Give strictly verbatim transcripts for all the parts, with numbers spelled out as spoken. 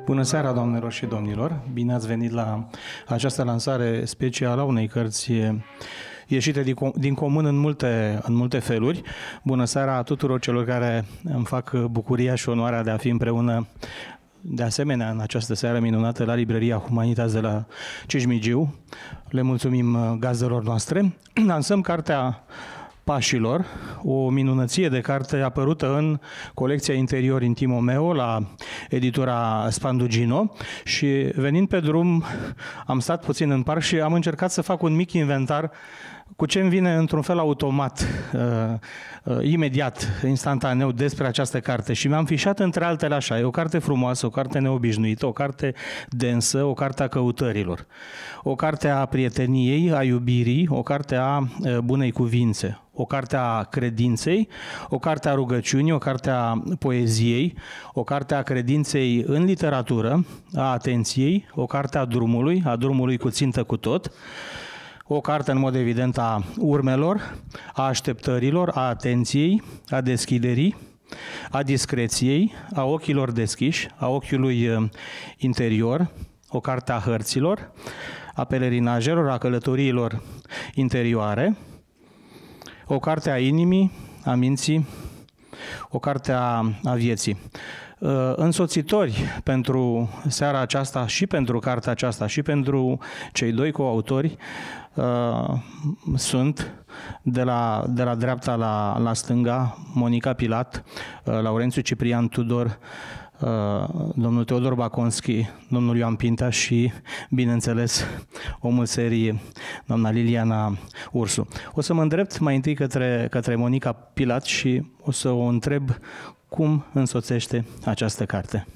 Bună seara, doamnelor și domnilor! Bine ați venit la această lansare specială a unei cărți ieșite din comun în multe, în multe feluri. Bună seara tuturor celor care îmi fac bucuria și onoarea de a fi împreună de asemenea în această seară minunată la Librăria Humanitas de la Cismigiu. Le mulțumim gazdelor noastre. Lansăm cartea Pașilor, o minunăție de carte apărută în colecția Interior Intimo Meo la editura Spandugino și venind pe drum am stat puțin în parc și am încercat să fac un mic inventar cu ce îmi vine într-un fel automat, uh, uh, imediat, instantaneu despre această carte și mi-am fișat între altele așa, e o carte frumoasă, o carte neobișnuită, o carte densă, o carte a căutărilor, o carte a prieteniei, a iubirii, o carte a uh, bunei cuvințe, o carte a credinței, o carte a rugăciunii, o carte a poeziei, o carte a credinței în literatură, a atenției, o carte a drumului, a drumului cu țintă cu tot, o carte în mod evident a urmelor, a așteptărilor, a atenției, a deschiderii, a discreției, a ochilor deschiși, a ochiului interior, o carte a hărților, a pelerinajelor, a călătoriilor interioare, o carte a inimii, a minții, o carte a, a vieții. Însoțitori pentru seara aceasta și pentru cartea aceasta și pentru cei doi coautori uh, sunt de la, de la dreapta la, la stânga Monica Pilat, uh, Laurențiu Ciprian Tudor, uh, domnul Teodor Baconski, domnul Ioan Pintea și, bineînțeles, omul serii, doamna Liliana Ursu. O să mă îndrept mai întâi către, către Monica Pilat și o să o întreb cum însoțește această carte.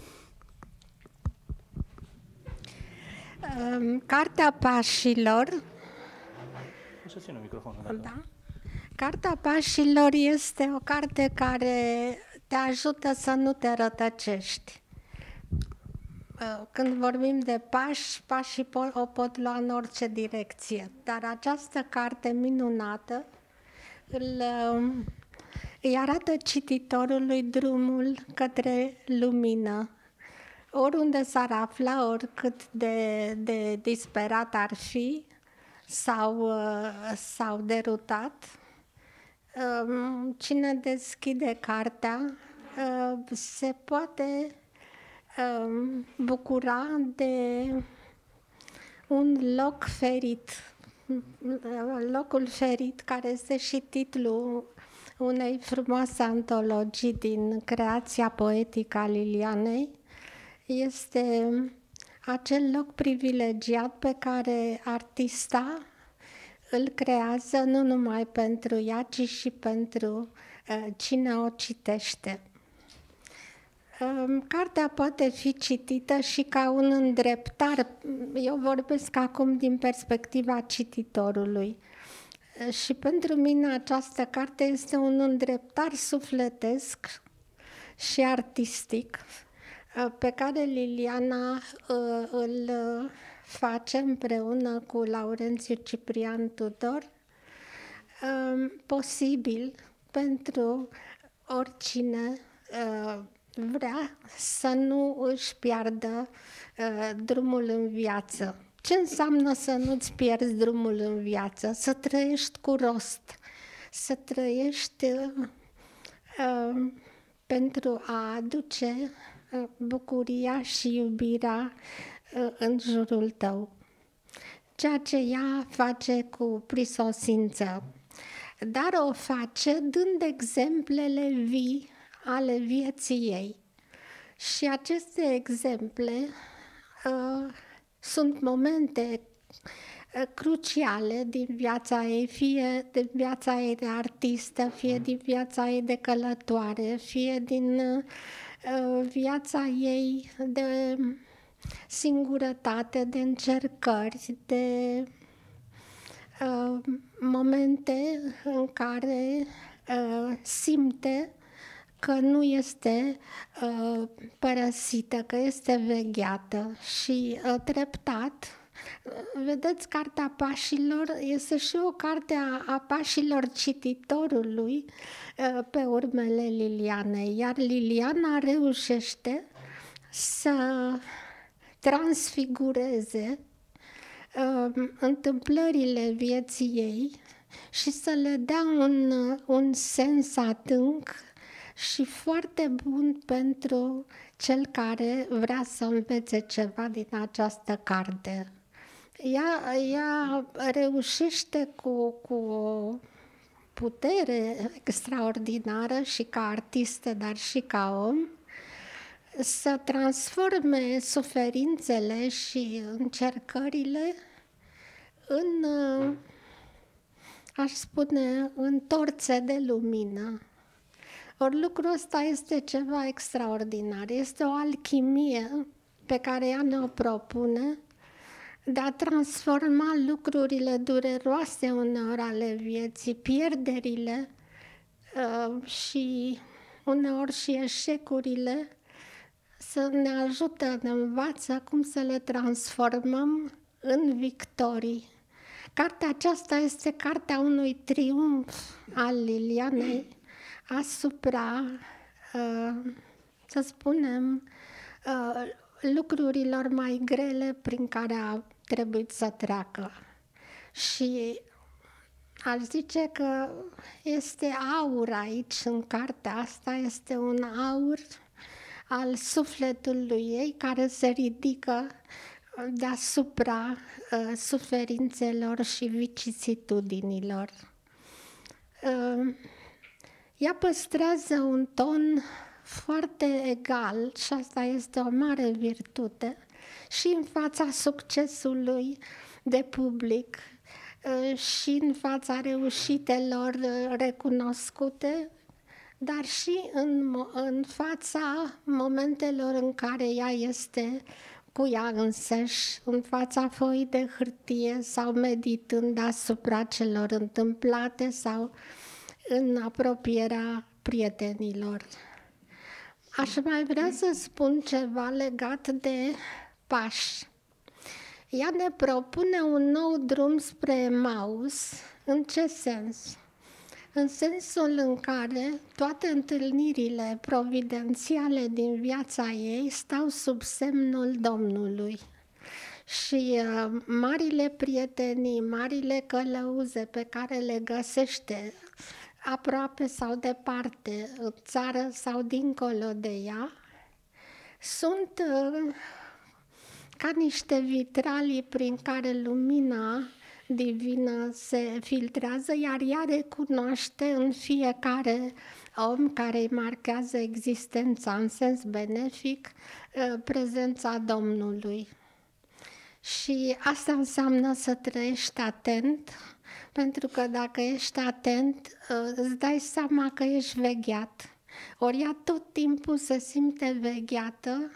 Cartea Pașilor. O să țin microfonul. Da. Cartea Pașilor este o carte care te ajută să nu te rătăcești. Când vorbim de pași, pașii o pot lua în orice direcție, dar această carte minunată îl îi arată cititorului drumul către lumină. Oriunde s-ar afla, oricât de, de disperat ar fi sau, sau derutat, cine deschide cartea se poate bucura de un loc ferit, locul ferit care este și titlul unei frumoase antologii din creația poetică a Lilianei. Este acel loc privilegiat pe care artista îl creează nu numai pentru ea, ci și pentru uh, cine o citește. Uh, cartea poate fi citită și ca un îndreptar. Eu vorbesc acum din perspectiva cititorului. Și pentru mine această carte este un îndreptar sufletesc și artistic pe care Liliana îl face împreună cu Laurențiu Ciprian Tudor posibil pentru oricine vrea să nu își piardă drumul în viață. Ce înseamnă să nu-ți pierzi drumul în viață? Să trăiești cu rost, să trăiești uh, pentru a aduce uh, bucuria și iubirea uh, în jurul tău. Ceea ce ea face cu prisosință, dar o face dând exemplele vii ale vieții ei. Și aceste exemple uh, sunt momente cruciale din viața ei, fie din viața ei de artistă, fie din viața ei de călătoare, fie din uh, viața ei de singurătate, de încercări, de uh, momente în care uh, simte că nu este uh, părăsită, că este vegheată și uh, treptat. Vedeți, Cartea Pașilor este și o carte a, a pașilor cititorului uh, pe urmele Lilianei, iar Liliana reușește să transfigureze uh, întâmplările vieții ei și să le dea un, un sens adânc și foarte bun pentru cel care vrea să învețe ceva din această carte. Ea, ea reușește cu, cu o putere extraordinară și ca artistă, dar și ca om, să transforme suferințele și încercările în, aș spune, în torțe de lumină. Ori lucrul ăsta este ceva extraordinar. Este o alchimie pe care ea ne-o propune de a transforma lucrurile dureroase uneori ale vieții, pierderile uh, și uneori și eșecurile, să ne ajută, ne învață cum să le transformăm în victorii. Cartea aceasta este cartea unui triumf al Lilianei asupra, uh, să spunem, uh, lucrurilor mai grele prin care a trebuit să treacă. Și aș zice că este aur aici, în cartea asta, este un aur al sufletului ei care se ridică deasupra uh, suferințelor și vicisitudinilor. Uh, ea păstrează un ton foarte egal și asta este o mare virtute și în fața succesului de public și în fața reușitelor recunoscute, dar și în, în fața momentelor în care ea este cu ea însăși, în fața foii de hârtie sau meditând asupra celor întâmplate sau în apropierea prietenilor. Aș mai vrea să spun ceva legat de pași. Ea ne propune un nou drum spre Emaus. În ce sens? În sensul în care toate întâlnirile providențiale din viața ei stau sub semnul Domnului. Și uh, marile prietenii, marile călăuze pe care le găsește aproape sau departe, în țară sau dincolo de ea, sunt uh, ca niște vitralii prin care lumina divină se filtrează, iar ea recunoaște în fiecare om care îi marchează existența în sens benefic prezența Domnului. Și asta înseamnă să trăiești atent, pentru că dacă ești atent, îți dai seama că ești vegheat. Ori ea tot timpul se simte vegheată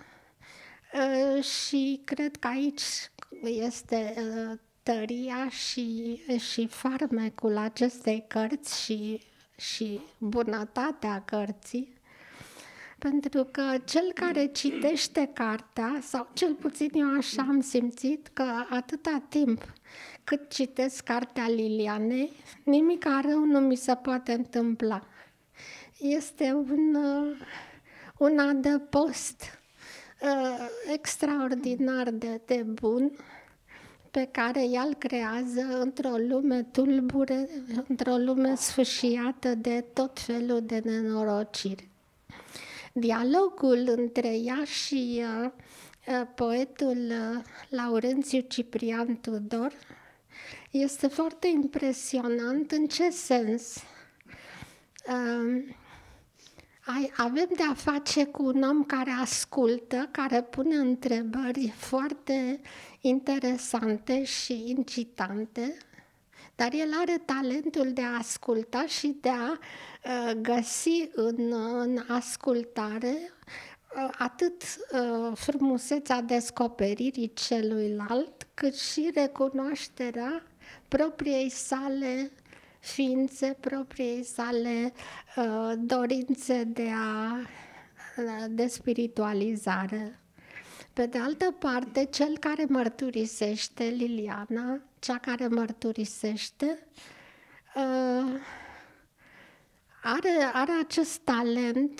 și cred că aici este tăria și, și farmecul acestei cărți și, și bunătatea cărții, pentru că cel care citește cartea, sau cel puțin eu așa am simțit că atâta timp cât citesc cartea Lilianei, nimic rău nu mi se poate întâmpla. Este un, un adăpost uh, extraordinar de, de bun, pe care ea îl creează într-o lume tulbure, într-o lume sfâșiată de tot felul de nenorociri. Dialogul între ea și uh, poetul uh, Laurențiu Ciprian Tudor este foarte impresionant. În ce sens? Uh, Avem de-a face cu un om care ascultă, care pune întrebări foarte interesante și incitante, dar el are talentul de a asculta și de a uh, găsi în, în ascultare uh, atât uh, frumusețea descoperirii celuilalt, cât și recunoașterea propriei sale ființe, propriei sale uh, dorințe de, a, de spiritualizare. Pe de altă parte, cel care mărturisește, Liliana, cea care mărturisește, uh, are, are acest talent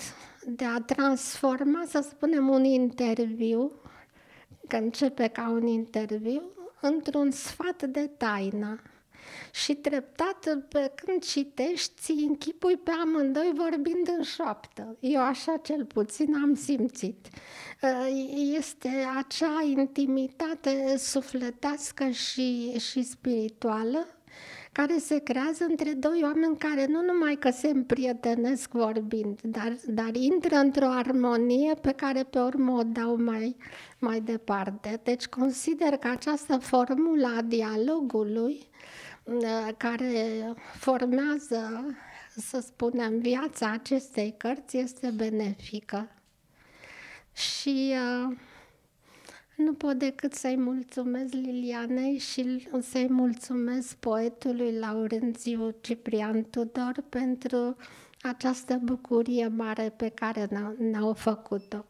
de a transforma, să spunem, un interviu, că începe ca un interviu, într-un sfat de taină. Și treptat, pe când citești, ți închipui pe amândoi vorbind în șoaptă. Eu așa cel puțin am simțit. Este acea intimitate sufletească și, și spirituală care se creează între doi oameni care nu numai că se împrietenesc vorbind, dar, dar intră într-o armonie pe care pe urmă o dau mai, mai departe. Deci consider că această formulă a dialogului care formează, să spunem, viața acestei cărți este benefică. Și uh, nu pot decât să-i mulțumesc Lilianei și să-i mulțumesc poetului Laurențiu Ciprian Tudor pentru această bucurie mare pe care ne-au făcut-o.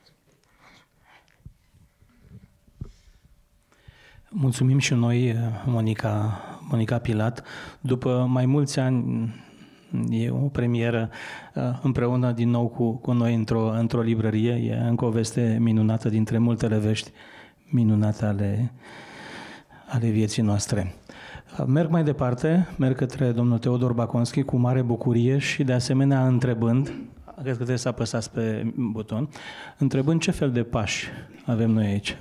Mulțumim și noi, Monica, Monica Pilat. După mai mulți ani, e o premieră împreună din nou cu, cu noi într-o, într-o librărie. E încă o veste minunată dintre multele vești minunate ale, ale vieții noastre. Merg mai departe, merg către domnul Teodor Baconski cu mare bucurie și de asemenea întrebând, cred că trebuie să apăsați pe buton, întrebând ce fel de pași avem noi aici.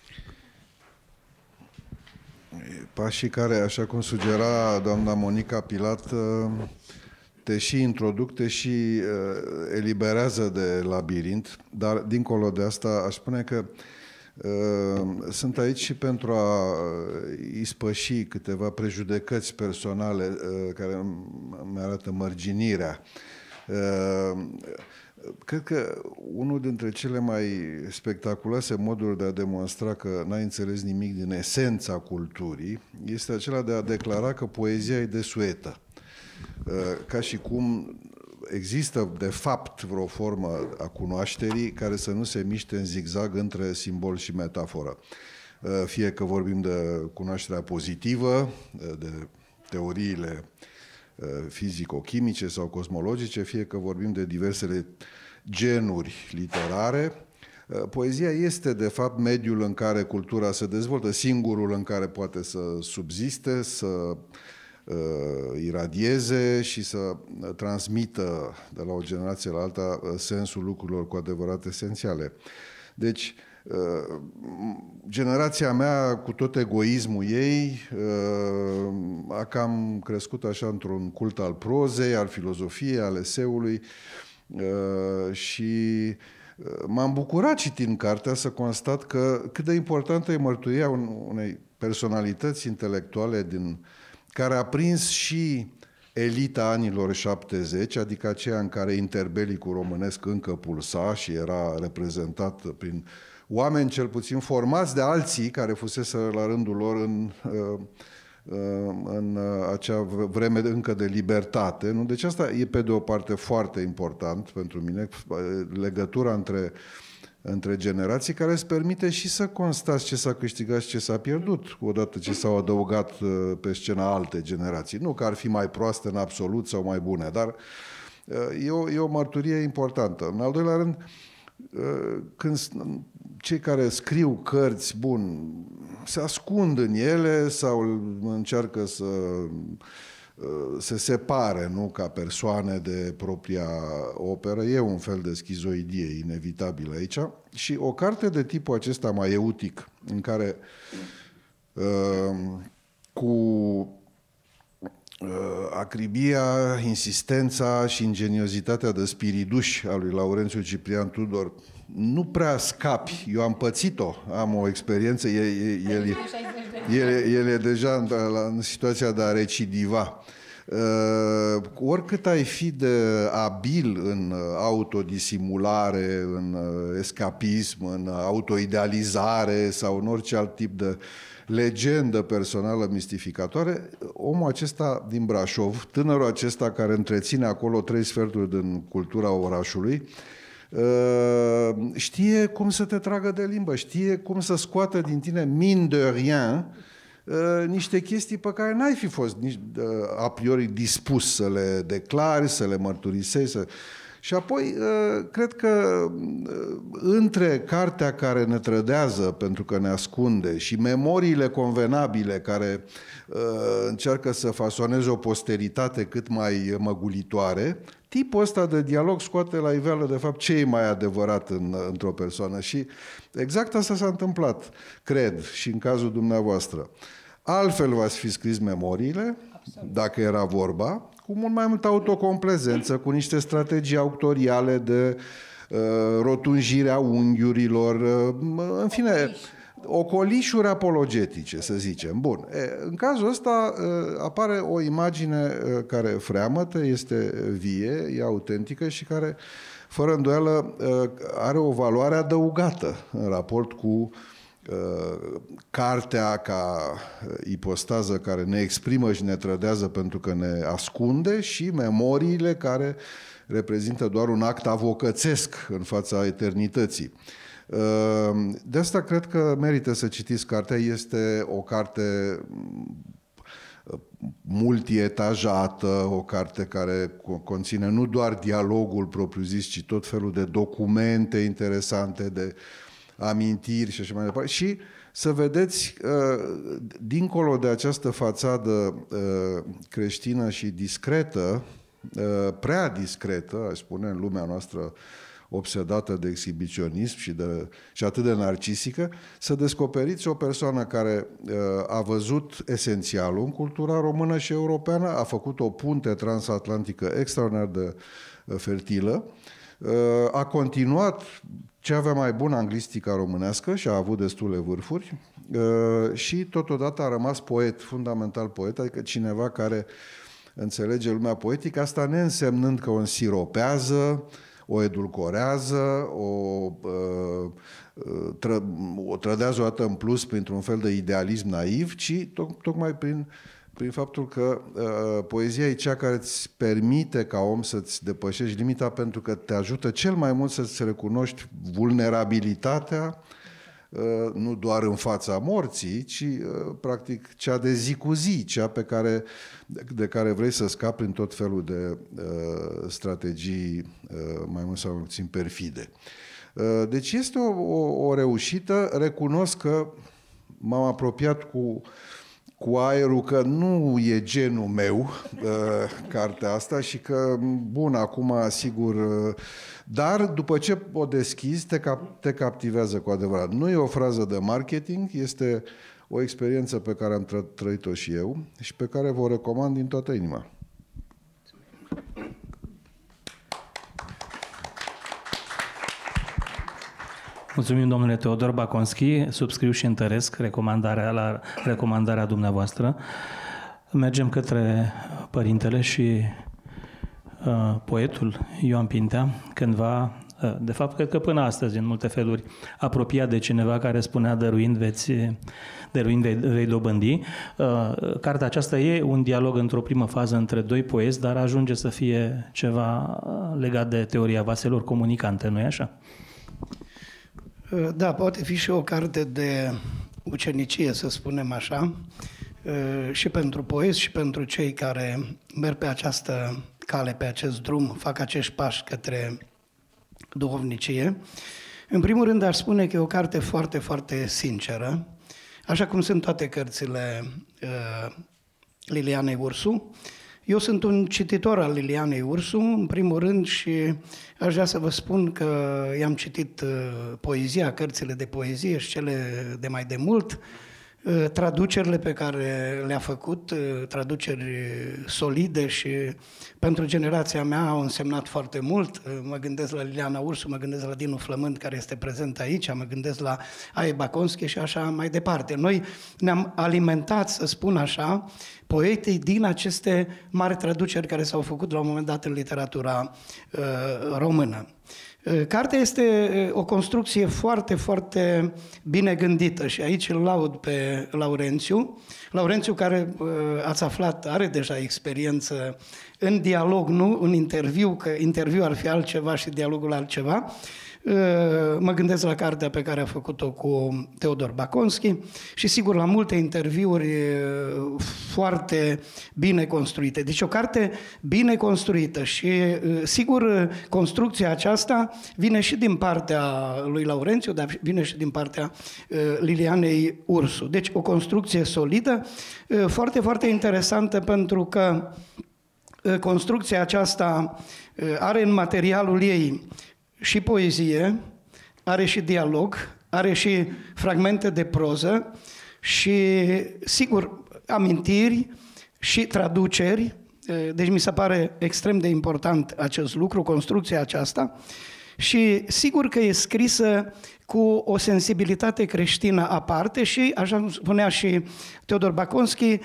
Pașii care, așa cum sugera doamna Monica Pilat, te și introduc, te și eliberează de labirint, dar dincolo de asta aș spune că sunt aici și pentru a ispăși câteva prejudecăți personale care îmi arată mărginirea. Cred că unul dintre cele mai spectaculoase moduri de a demonstra că n-ai înțeles nimic din esența culturii este acela de a declara că poezia e desuetă. Ca și cum există de fapt vreo formă a cunoașterii care să nu se miște în zigzag între simbol și metaforă. Fie că vorbim de cunoașterea pozitivă, de teoriile fizico-chimice sau cosmologice, fie că vorbim de diversele genuri literare, poezia este de fapt mediul în care cultura se dezvoltă, singurul în care poate să subziste, să uh, iradieze și să transmită de la o generație la alta sensul lucrurilor cu adevărat esențiale. Deci, generația mea, cu tot egoismul ei, a cam crescut așa într-un cult al prozei, al filozofiei, al eseului și m-am bucurat citind cartea să constat că cât de importantă e mărturia unei personalități intelectuale din, care a prins și elita anilor șaptezeci, adică aceea în care interbelicul românesc încă pulsa și era reprezentat prin oameni cel puțin formați de alții care fusese la rândul lor în, în acea vreme încă de libertate. Nu? Deci asta e pe de o parte foarte important pentru mine, legătura între, între generații care îți permite și să constați ce s-a câștigat și ce s-a pierdut odată ce s-au adăugat pe scena alte generații. Nu că ar fi mai proaste în absolut sau mai bune, dar e o, e o mărturie importantă. În al doilea rând, când cei care scriu cărți, bun, se ascund în ele sau încearcă să se separe, nu, ca persoane de propria operă, e un fel de schizoidie inevitabilă aici. Și o carte de tipul acesta mai eutic, în care cu acribia, insistența și ingeniozitatea de spiriduș a lui Laurențiu Ciprian Tudor nu prea scapi. Eu am pățit-o, am o experiență, el, el, el, el e deja în, în situația de a recidiva. Uh, oricât ai fi de abil în autodisimulare, în escapism, în autoidealizare sau în orice alt tip de legendă personală mistificatoare, omul acesta din Brașov, tânărul acesta care întreține acolo trei sferturi din cultura orașului, știe cum să te tragă de limbă, știe cum să scoată din tine mine de rien niște chestii pe care n-ai fi fost nici a priori dispus să le declari, să le mărturisești. Să... Și apoi, cred că între cartea care ne trădează pentru că ne ascunde și memoriile convenabile care încearcă să fasoneze o posteritate cât mai măgulitoare, tipul ăsta de dialog scoate la iveală, de fapt, ce e mai adevărat în, într-o persoană. Și exact asta s-a întâmplat, cred, și în cazul dumneavoastră. Altfel v-ați fi scris memoriile, dacă era vorba, cu mult mai multă autocomplezență, cu niște strategii autoriale de uh, rotunjire a unghiurilor, uh, în fine, ocolișuri apologetice, să zicem. Bun. E, în cazul ăsta uh, apare o imagine uh, care freamătă, este vie, e autentică și care, fără îndoială, uh, are o valoare adăugată în raport cu cartea ca ipostază care ne exprimă și ne trădează pentru că ne ascunde și memoriile care reprezintă doar un act avocățesc în fața eternității. De asta cred că merită să citiți cartea. Este o carte multietajată, o carte care conține nu doar dialogul propriu-zis, ci tot felul de documente interesante, de amintiri și așa mai departe. Și să vedeți, dincolo de această fațadă creștină și discretă, prea discretă, aș spune, în lumea noastră obsedată de exhibiționism și, de, și atât de narcisică, să descoperiți o persoană care a văzut esențialul în cultura română și europeană, a făcut o punte transatlantică extraordinar de fertilă, a continuat ce avea mai bun anglistica românească și a avut destule vârfuri și totodată a rămas poet, fundamental poet, adică cineva care înțelege lumea poetică, asta neînsemnând că o însiropează, o edulcorează, o, tră, o trădează o dată în plus printr-un fel de idealism naiv, ci toc, tocmai prin prin faptul că uh, poezia e cea care îți permite ca om să-ți depășești limita, pentru că te ajută cel mai mult să-ți recunoști vulnerabilitatea, uh, nu doar în fața morții, ci uh, practic cea de zi cu zi, cea pe care, de, de care vrei să scapi prin tot felul de uh, strategii uh, mai mult sau mai puțin perfide. Uh, deci este o, o, o reușită. Recunosc că m-am apropiat cu cu aerul că nu e genul meu uh, cartea asta și că, bun, acum, sigur, uh, dar după ce o deschizi, te, cap- te captivează cu adevărat. Nu e o frază de marketing, este o experiență pe care am tră- trăit-o și eu și pe care vă recomand din toată inima. Mulțumim, domnule Teodor Baconski, subscriu și întăresc recomandarea la recomandarea dumneavoastră. Mergem către părintele și uh, poetul Ioan Pintea, cândva, uh, de fapt, cred că până astăzi, în multe feluri, apropiat de cineva care spunea dăruind veți, dăruind vei, vei dobândi. Uh, cartea aceasta e un dialog într-o primă fază între doi poeți, dar ajunge să fie ceva legat de teoria vaselor comunicante, nu-i așa? Da, poate fi și o carte de ucenicie, să spunem așa, și pentru poeți și pentru cei care merg pe această cale, pe acest drum, fac acești pași către duhovnicie. În primul rând, aș spune că e o carte foarte, foarte sinceră, așa cum sunt toate cărțile uh, Lilianei Ursu. Eu sunt un cititor al Lilianei Ursu, în primul rând, și aș vrea să vă spun că i-am citit poezia, cărțile de poezie și cele de mai de mult, traducerile pe care le-a făcut, traduceri solide și pentru generația mea au însemnat foarte mult. Mă gândesc la Liliana Ursu, mă gândesc la Dinu Flământ, care este prezent aici, mă gândesc la Aie Baconski și așa mai departe. Noi ne-am alimentat, să spun așa, poetii din aceste mari traduceri care s-au făcut la un moment dat în literatura uh, română. Cartea este o construcție foarte, foarte bine gândită și aici îl laud pe Laurențiu. Laurențiu, care ați aflat, are deja experiență în dialog, nu în interviu, că interviu ar fi altceva și dialogul altceva. Mă gândesc la cartea pe care a făcut-o cu Teodor Baconski și sigur la multe interviuri foarte bine construite. Deci o carte bine construită și sigur construcția aceasta vine și din partea lui Laurențiu, dar vine și din partea Lilianei Ursu. Deci o construcție solidă, foarte, foarte interesantă pentru că construcția aceasta are în materialul ei și poezie, are și dialog, are și fragmente de proză și, sigur, amintiri și traduceri. Deci mi se pare extrem de important acest lucru, construcția aceasta. Și sigur că e scrisă cu o sensibilitate creștină aparte și, așa cum spunea și Teodor Baconski,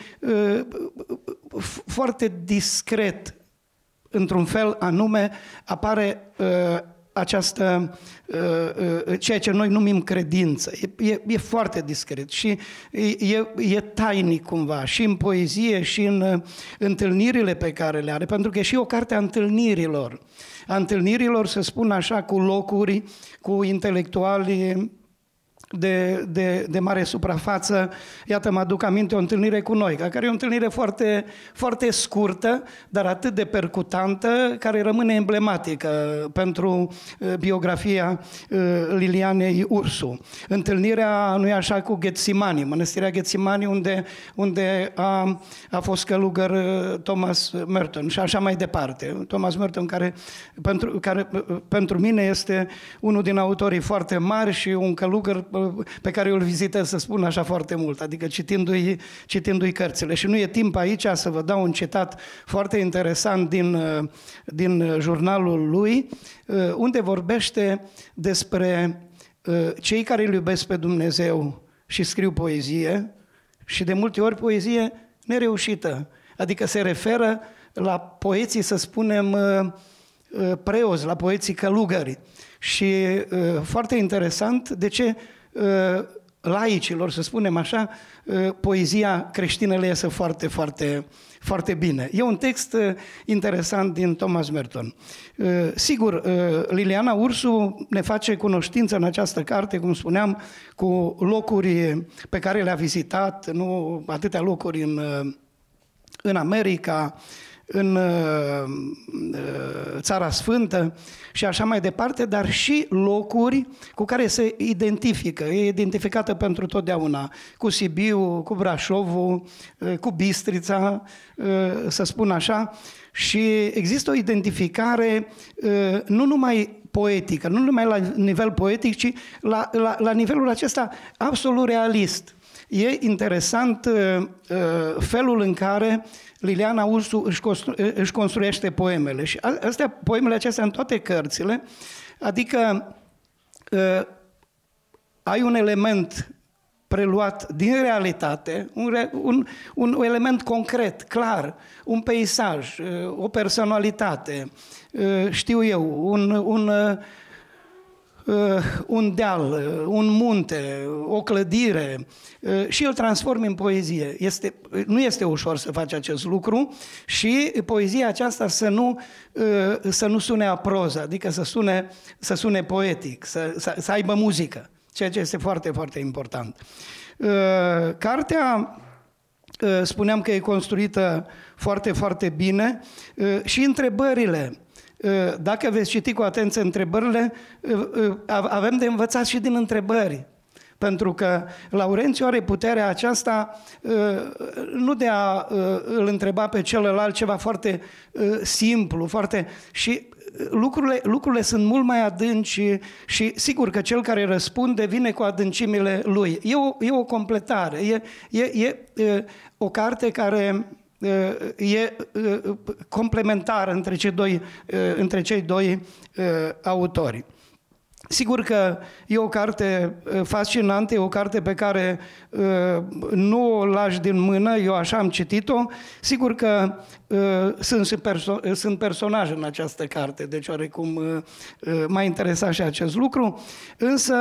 foarte discret, într-un fel anume, apare această, ceea ce noi numim credință. E, e, e foarte discret și e, e tainic cumva și în poezie și în întâlnirile pe care le are, pentru că e și o carte a întâlnirilor. A întâlnirilor, să spun așa, cu locuri, cu intelectuali de, de, de mare suprafață. Iată, mă aduc aminte o întâlnire cu Noica, care e o întâlnire foarte, foarte scurtă, dar atât de percutantă, care rămâne emblematică pentru biografia Lilianei Ursu. Întâlnirea, nu e așa, cu Ghețimani, mănăstirea Ghețimani, unde, unde a, a fost călugăr Thomas Merton și așa mai departe. Thomas Merton, care pentru, care pentru mine este unul din autorii foarte mari și un călugăr pe care îl vizitez, să spun așa, foarte mult, adică citindu-i, citindu-i cărțile. Și nu e timp aici să vă dau un citat foarte interesant din, din jurnalul lui, unde vorbește despre cei care îl iubesc pe Dumnezeu și scriu poezie, și de multe ori poezie nereușită, adică se referă la poeții, să spunem, preoți, la poeții călugări. Și foarte interesant de ce laicilor, să spunem așa, poezia creștină le iese foarte, foarte, foarte bine. E un text interesant din Thomas Merton. Sigur, Liliana Ursu ne face cunoștință în această carte, cum spuneam, cu locuri pe care le-a vizitat, nu atâtea locuri în, în America, în Țara Sfântă și așa mai departe, dar și locuri cu care se identifică, e identificată pentru totdeauna, cu Sibiu, cu Brașovul, cu Bistrița, să spun așa, și există o identificare nu numai poetică, nu numai la nivel poetic, ci la, la, la nivelul acesta absolut realist. E interesant felul în care Liliana Ursu își, constru- își construiește poemele. Și astea, poemele acestea în toate cărțile, adică uh, ai un element preluat din realitate, un, un, un element concret, clar, un peisaj, uh, o personalitate, uh, știu eu, un... un uh, un deal, un munte, o clădire și îl transformi în poezie. Este, nu este ușor să faci acest lucru și poezia aceasta să nu, să nu sune a proză, adică să sune, să sune poetic, să, să, să aibă muzică, ceea ce este foarte, foarte important. Cartea, spuneam că e construită foarte, foarte bine și întrebările. Dacă veți citi cu atenție întrebările, avem de învățat și din întrebări. Pentru că Laurențiu are puterea aceasta nu de a îl întreba pe celălalt ceva foarte simplu, foarte... și lucrurile, lucrurile sunt mult mai adânci și, și sigur că cel care răspunde vine cu adâncimile lui. E o, e o completare, e, e, e o carte care... e complementară între cei doi, între cei doi autori. Sigur că e o carte fascinantă, e o carte pe care nu o lași din mână, eu așa am citit-o. Sigur că sunt, perso- sunt personaje în această carte, deci oarecum m-a interesat și acest lucru, însă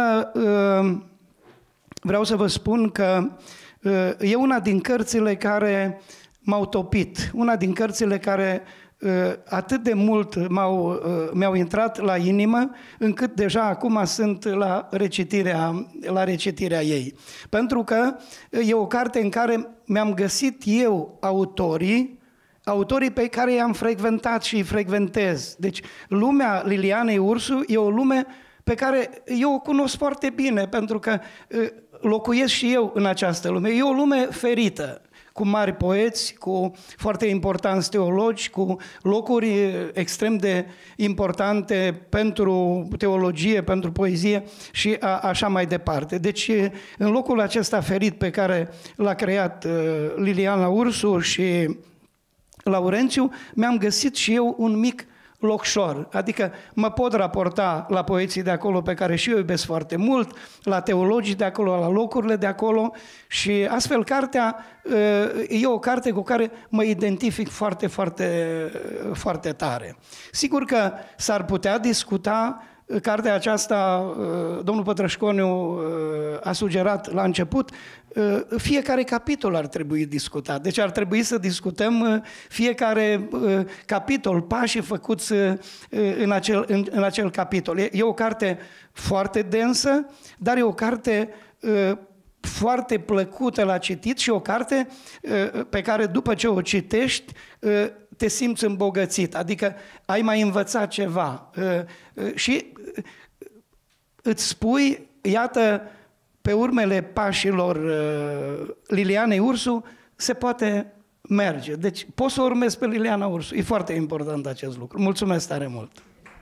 vreau să vă spun că e una din cărțile care m-au topit, una din cărțile care atât de mult m-au, mi-au intrat la inimă, încât deja acum sunt la recitirea, la recitirea ei. Pentru că e o carte în care mi-am găsit eu autorii, autorii pe care i-am frecventat și îi frecventez. Deci lumea Lilianei Ursu e o lume pe care eu o cunosc foarte bine, pentru că locuiesc și eu în această lume. E o lume ferită, cu mari poeți, cu foarte importanți teologi, cu locuri extrem de importante pentru teologie, pentru poezie și a, așa mai departe. Deci, în locul acesta ferit pe care l-a creat Liliana Ursu și Laurențiu, mi-am găsit și eu un mic locșor, adică mă pot raporta la poeții de acolo pe care și eu iubesc foarte mult, la teologii de acolo, la locurile de acolo și astfel cartea e o carte cu care mă identific foarte, foarte, foarte tare. Sigur că s-ar putea discuta cartea aceasta, domnul Pătrășconiu a sugerat la început, fiecare capitol ar trebui discutat. Deci ar trebui să discutăm fiecare capitol, pașii făcuți în acel, în, în acel capitol. E o carte foarte densă, dar e o carte foarte plăcută la citit și o carte pe care după ce o citești te simți îmbogățit, adică ai mai învățat ceva și îți spui, iată, pe urmele pașilor Lilianei Ursu se poate merge. Deci poți să urmezi pe Liliana Ursu. E foarte important acest lucru. Mulțumesc tare mult!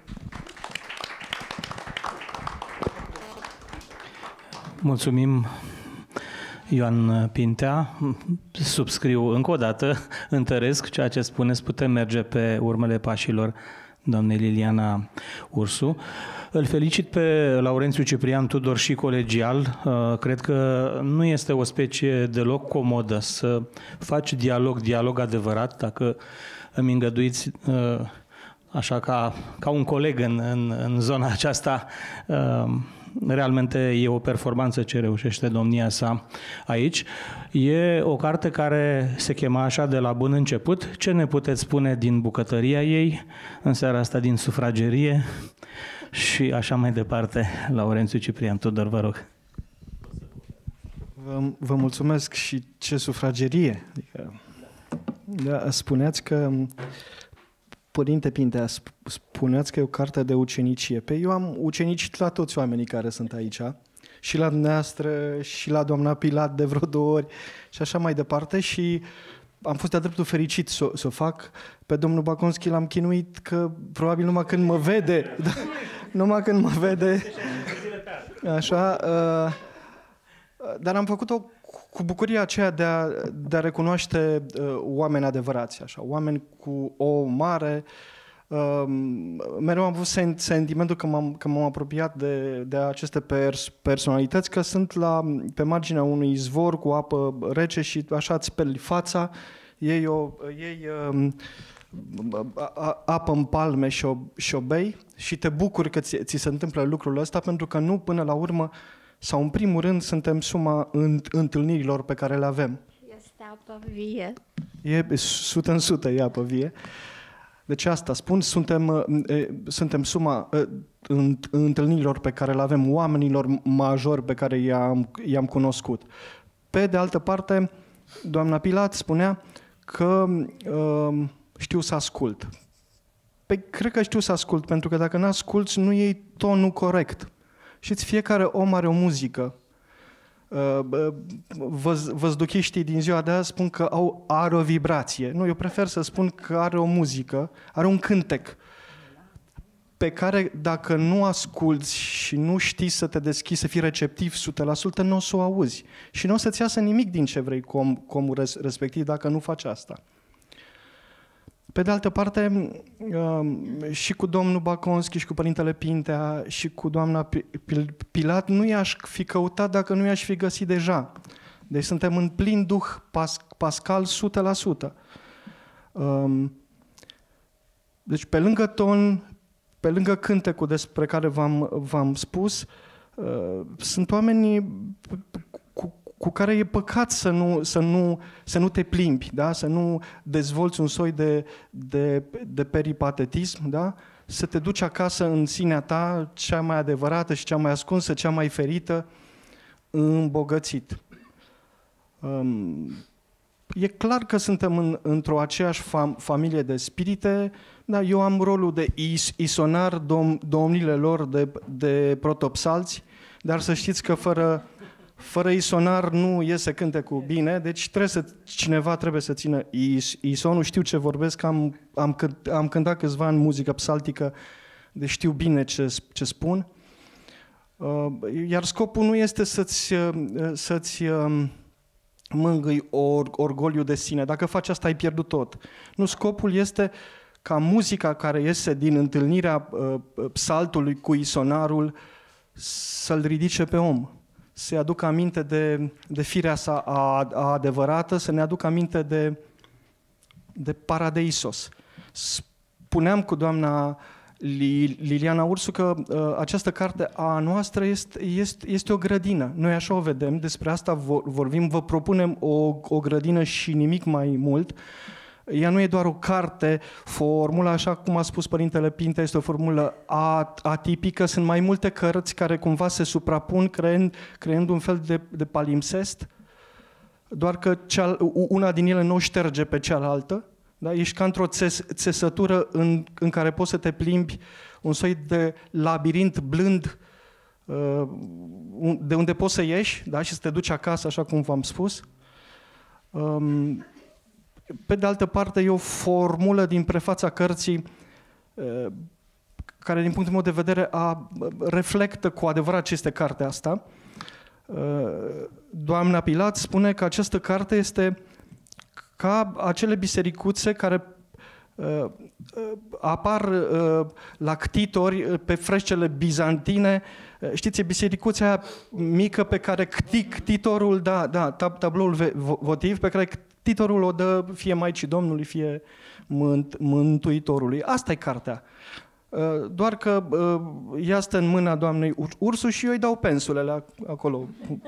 Mulțumim, Ioan Pintea. Subscriu încă o dată, întăresc ceea ce spuneți, putem merge pe urmele pașilor doamnei Liliana Ursu. Îl felicit pe Laurențiu Ciprian Tudor și colegial. Cred că nu este o specie deloc comodă să faci dialog, dialog adevărat, dacă îmi îngăduiți așa ca, ca un coleg în, în, în zona aceasta. Realmente e o performanță ce reușește domnia sa aici. E o carte care se chema așa de la bun început. Ce ne puteți spune din bucătăria ei, în seara asta din sufragerie și așa mai departe? Laurențiu Ciprian Tudor, vă rog. Vă, vă mulțumesc și ce sufragerie. Adică, da, spuneați că Părinte Pintea, spuneați că e o carte de ucenicie. Pe eu am ucenici la toți oamenii care sunt aici, și la dumneavoastră, și la doamna Pilat de vreo două ori, și așa mai departe, și am fost de-a dreptul fericit să o fac. Pe domnul Baconski l-am chinuit că probabil numai când mă vede, da, numai când mă vede, așa, uh, dar am făcut-o cu bucuria aceea de a, de a recunoaște uh, oameni adevărați, așa, oameni cu o mare... Uh, mereu am avut sentimentul că m-am, că m-am apropiat de, de aceste pers- personalități, că sunt la, pe marginea unui izvor cu apă rece și așa îți speli fața, iei, o, iei uh, apă în palme și o, și o bei și te bucuri că ți, ți se întâmplă lucrul ăsta, pentru că nu până la urmă, sau în primul rând, suntem suma întâlnirilor pe care le avem. Este apă vie. E sută în sută, e apă vie. Deci asta spun, suntem, suntem suma întâlnirilor pe care le avem, oamenilor majori pe care i-am, i-am cunoscut. Pe de altă parte, doamna Pilat spunea că uh, știu să ascult. Păi, cred că știu să ascult, pentru că dacă nu asculți, nu iei tonul corect. Știți, fiecare om are o muzică. Văzduchiștii din ziua de azi spun că au, are o vibrație. Nu, eu prefer să spun că are o muzică, are un cântec pe care dacă nu asculți și nu știi să te deschizi, să fii receptiv o sută la sută, nu o să o auzi. Și nu o să-ți iasă nimic din ce vrei cu, om, cu omul respectiv dacă nu faci asta. Pe de altă parte, și cu domnul Baconski, și cu părintele Pintea, și cu doamna Pilat, nu i-aș fi căutat dacă nu i-aș fi găsit deja. Deci suntem în plin duh pascal o sută la sută. Deci pe lângă ton, pe lângă cântecul despre care v-am, v-am spus, sunt oamenii cu, cu care e păcat să nu, să nu, să nu te plimbi, da? Să nu dezvolți un soi de, de, de peripatetism, da? Să te duci acasă în sinea ta, cea mai adevărată și cea mai ascunsă, cea mai ferită, îmbogățit. Um, e clar că suntem în, într-o aceeași fam, familie de spirite, da? Eu am rolul de is, isonar dom, domnile lor de, de protopsalți, dar să știți că fără, fără isonar nu iese cântecul bine, deci trebuie să, cineva trebuie să țină is, isonul. Știu ce vorbesc, am, am, cânt, am cântat câțiva ani muzică psaltică, deci știu bine ce, ce spun. Iar scopul nu este să-ți, să-ți mângâi or, orgoliu de sine. Dacă faci asta, ai pierdut tot. Nu, scopul este ca muzica care iese din întâlnirea psaltului cu isonarul să-l ridice pe om, să-i aducă aminte de, de firea sa a, a adevărată, să ne aducă aminte de, de paradeisos. Spuneam cu doamna Liliana Ursu că uh, această carte a noastră este, este, este o grădină. Noi așa o vedem, despre asta vorbim, vă propunem o, o grădină și nimic mai mult. Ea nu e doar o carte, formula, așa cum a spus Părintele Pintea, este o formulă atipică, sunt mai multe cărți care cumva se suprapun, creând, creând un fel de, de palimpsest, doar că cea, una din ele nu o șterge pe cealaltă, da? Ești ca într-o țes, țesătură în, în care poți să te plimbi, un soi de labirint blând, de unde poți să ieși, da? Și să te duci acasă, așa cum v-am spus. Pe de altă parte, e o formulă din prefața cărții care, din punctul meu de vedere, a, reflectă cu adevărat ce este cartea asta. Doamna Pilat spune că această carte este ca acele bisericuțe care uh, apar uh, la ctitori pe freșcele bizantine. Știți, e bisericuța aia mică pe care cti, ctitorul, da, da, tab, tabloul votiv, pe care ctitorul o dă fie Maicii Domnului, fie mânt, Mântuitorului. Asta e cartea. Uh, doar că uh, ea stă în mâna doamnei Ursu și eu îi dau pensulele acolo.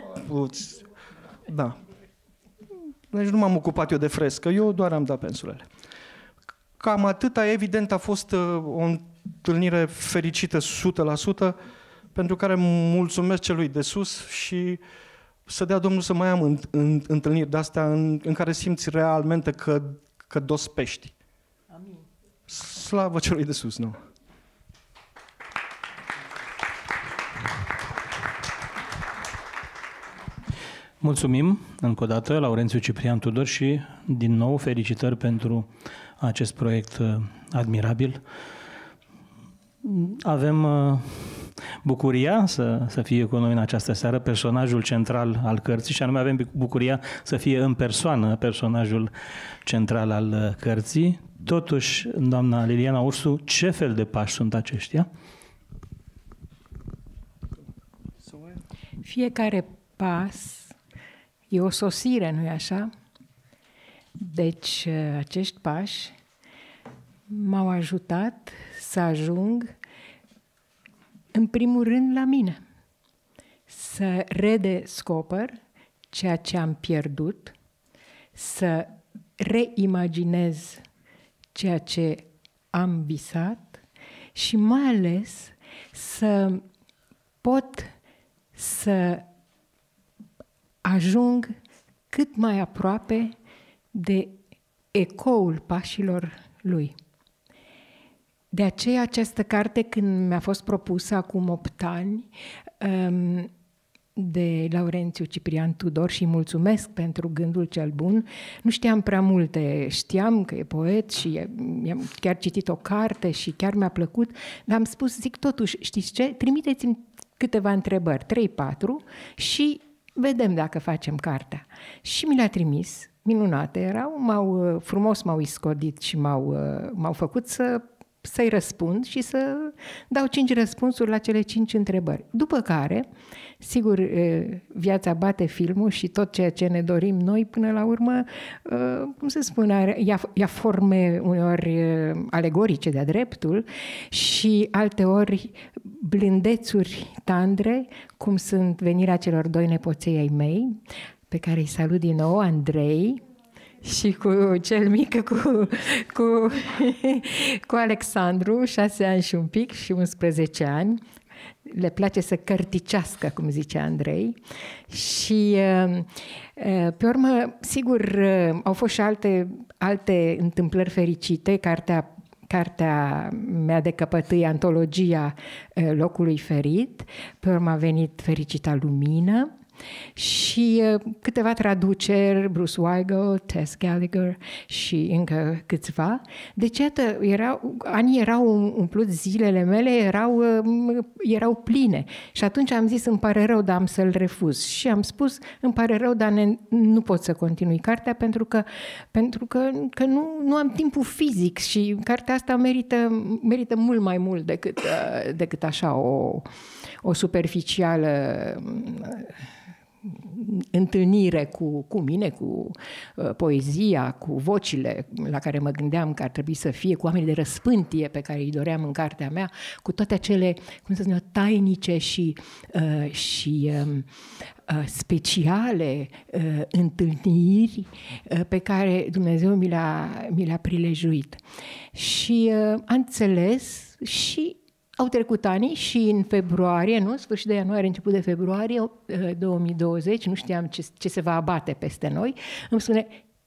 Da. Deci nu m-am ocupat eu de frescă, eu doar am dat pensulele. Cam atâta, evident, a fost o întâlnire fericită o sută la sută, pentru care mulțumesc celui de sus și să dea Domnul să mai am în, în, întâlniri de-astea în, în care simți realmente că, că dospești. Amin. Slavă celui de sus, nu? Mulțumim încă o dată, Laurențiu Ciprian Tudor, și din nou felicitări pentru acest proiect admirabil. Avem bucuria să, să fie cu noi în această seară personajul central al cărții și anume avem bucuria să fie în persoană personajul central al cărții. Totuși, doamna Liliana Ursu, ce fel de pași sunt aceștia? Fiecare pas e o sosire, nu-i așa? Deci, acești pași m-au ajutat să ajung, în primul rând, la mine. Să redescoper ceea ce am pierdut, să reimaginez ceea ce am visat și mai ales să pot să ajung cât mai aproape de ecoul pașilor lui. De aceea această carte, când mi-a fost propusă acum opt ani de Laurențiu Ciprian Tudor, și mulțumesc pentru gândul cel bun, nu știam prea multe, știam că e poet și am chiar citit o carte și chiar mi-a plăcut, dar am spus, zic totuși, știți ce, trimiteți-mi câteva întrebări, trei patru, și vedem dacă facem cartea. Și mi le-a trimis, minunate erau, m-au, frumos m-au iscodit și m-au, m-au făcut să, să-i răspund și să dau cinci răspunsuri la cele cinci întrebări. După care, sigur, viața bate filmul și tot ceea ce ne dorim noi, până la urmă, cum se spune, ia, ia forme uneori alegorice de-a dreptul și alteori blândețuri tandre, cum sunt venirea celor doi nepoței ai mei, pe care îi salut din nou, Andrei, și cu cel mic, cu, cu, cu Alexandru, șase ani și un pic și unsprezece ani. Le place să cărticească, cum zice Andrei. Și pe urmă, sigur, au fost și alte, alte întâmplări fericite. Cartea Cartea mea de căpătâi, antologia Locului ferit. Pe urmă a venit Fericita lumină. Și câteva traduceri, Bruce Weigel, Tess Gallagher și încă câțiva. Deci, iată, erau, anii erau umpluți, zilele mele erau, erau pline. Și atunci am zis, îmi pare rău, dar am să-l refuz. Și am spus, îmi pare rău, dar ne, nu pot să continui cartea pentru că, pentru că, că nu, nu am timpul fizic și cartea asta merită, merită mult mai mult decât, decât așa o, o superficială întâlnire cu, cu mine, cu uh, poezia, cu vocile la care mă gândeam că ar trebui să fie, cu oamenii de răspântie pe care îi doream în cartea mea, cu toate acele, cum să spun, tainice și, uh, și uh, uh, speciale uh, întâlniri uh, pe care Dumnezeu mi le-a, mi le-a prilejuit. Și uh, am înțeles și au trecut ani și în februarie, nu? Sfârșit de ianuarie, început de februarie două mii douăzeci, nu știam ce, ce se va abate peste noi, îmi spune,